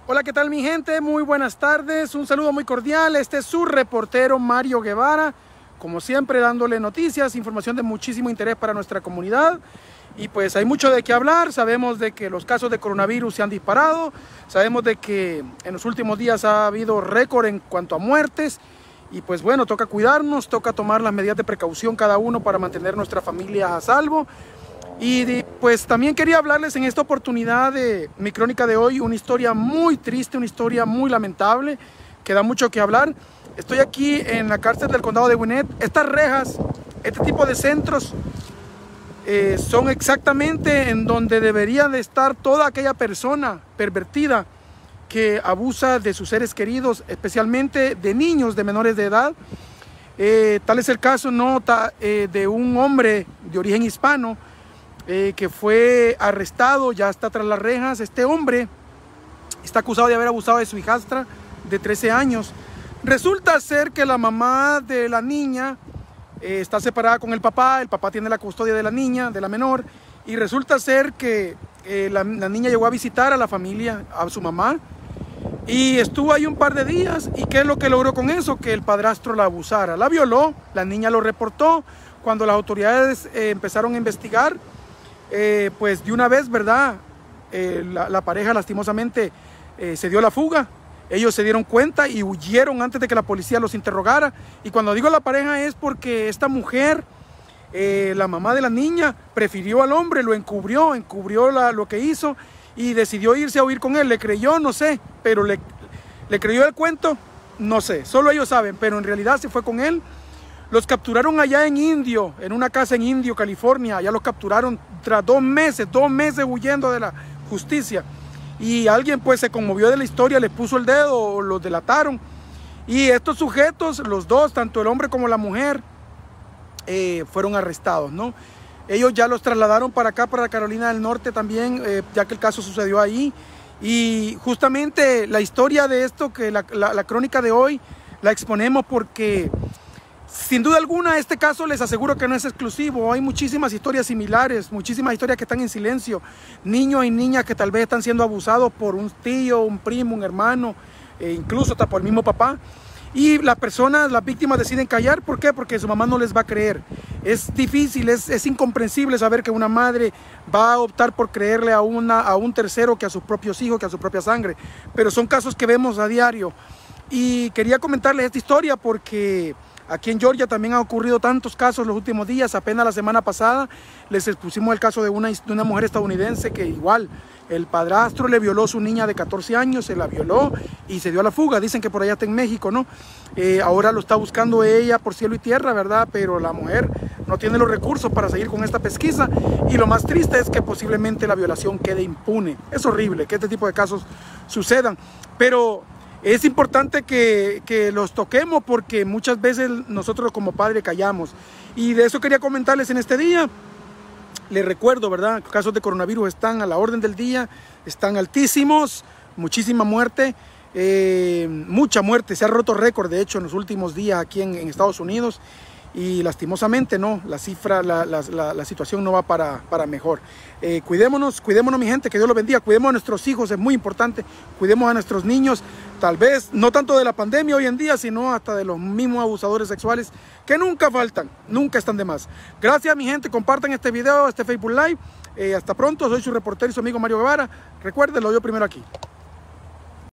Hola, ¿qué tal mi gente? Muy buenas tardes, un saludo muy cordial. Este es su reportero Mario Guevara, como siempre dándole noticias, información de muchísimo interés para nuestra comunidad. Y pues hay mucho de qué hablar. Sabemos de que los casos de coronavirus se han disparado, sabemos de que en los últimos días ha habido récord en cuanto a muertes. Y pues bueno, toca cuidarnos, toca tomar las medidas de precaución cada uno para mantener nuestra familia a salvo. Y pues también quería hablarles en esta oportunidad de mi crónica de hoy, una historia muy triste, una historia muy lamentable, que da mucho que hablar. Estoy aquí en la cárcel del condado de Gwinnett. Estas rejas, este tipo de centros, son exactamente en donde debería de estar toda aquella persona pervertida que abusa de sus seres queridos, especialmente de niños de menores de edad. Tal es el caso de un hombre de origen hispano que fue arrestado, ya está tras las rejas. Este hombre está acusado de haber abusado de su hijastra de 13 años. Resulta ser que la mamá de la niña está separada con el papá tiene la custodia de la niña, de la menor, y resulta ser que la niña llegó a visitar a la familia, a su mamá, y estuvo ahí un par de días. ¿Y qué es lo que logró con eso? Que el padrastro la abusara, la violó, la niña lo reportó. Cuando las autoridades empezaron a investigar, pues de una vez, ¿verdad? La pareja lastimosamente se dio la fuga. Ellos se dieron cuenta y huyeron antes de que la policía los interrogara. Y cuando digo la pareja es porque esta mujer, la mamá de la niña, prefirió al hombre, lo encubrió lo que hizo y decidió irse a huir con él. ¿Le creyó? No sé, pero le creyó el cuento, no sé, solo ellos saben, pero en realidad se fue con él. Los capturaron allá en una casa en Indio, California. Allá los capturaron tras 2 meses huyendo de la justicia. Y alguien pues se conmovió de la historia, les puso el dedo o los delataron. Y estos sujetos, los dos, tanto el hombre como la mujer, fueron arrestados, ¿no? Ellos ya los trasladaron para acá, para Carolina del Norte también, ya que el caso sucedió ahí. Y justamente la historia de esto, que la crónica de hoy, la exponemos porque sin duda alguna este caso les aseguro que no es exclusivo. Hay muchísimas historias similares, muchísimas historias que están en silencio. Niños y niñas que tal vez están siendo abusados por un tío, un primo, un hermano, incluso hasta por el mismo papá. Y las víctimas deciden callar. ¿Por qué? Porque su mamá no les va a creer. Es difícil, es incomprensible saber que una madre va a optar por creerle a un tercero que a sus propios hijos, que a su propia sangre. Pero son casos que vemos a diario. Y quería comentarles esta historia porque aquí en Georgia también han ocurrido tantos casos los últimos días. Apenas la semana pasada les expusimos el caso de una mujer estadounidense que igual el padrastro le violó a su niña de 14 años, se la violó y se dio a la fuga. Dicen que por allá está en México, ¿no? Ahora lo está buscando ella por cielo y tierra, ¿verdad? Pero la mujer no tiene los recursos para seguir con esta pesquisa. Y lo más triste es que posiblemente la violación quede impune. Es horrible que este tipo de casos sucedan, pero es importante que los toquemos porque muchas veces nosotros como padres callamos. Y de eso quería comentarles en este día. Les recuerdo, ¿verdad? Los casos de coronavirus están a la orden del día, están altísimos, muchísima muerte, mucha muerte. Se ha roto récord, de hecho, en los últimos días aquí en Estados Unidos. Y lastimosamente no, la situación no va para mejor. Cuidémonos mi gente, que Dios los bendiga. Cuidemos a nuestros hijos, es muy importante. Cuidemos a nuestros niños, tal vez no tanto de la pandemia hoy en día, sino hasta de los mismos abusadores sexuales que nunca faltan, nunca están de más. Gracias mi gente, compartan este video, este Facebook Live. Hasta pronto, soy su reportero y su amigo Mario Guevara. Recuerden, lo veo primero aquí.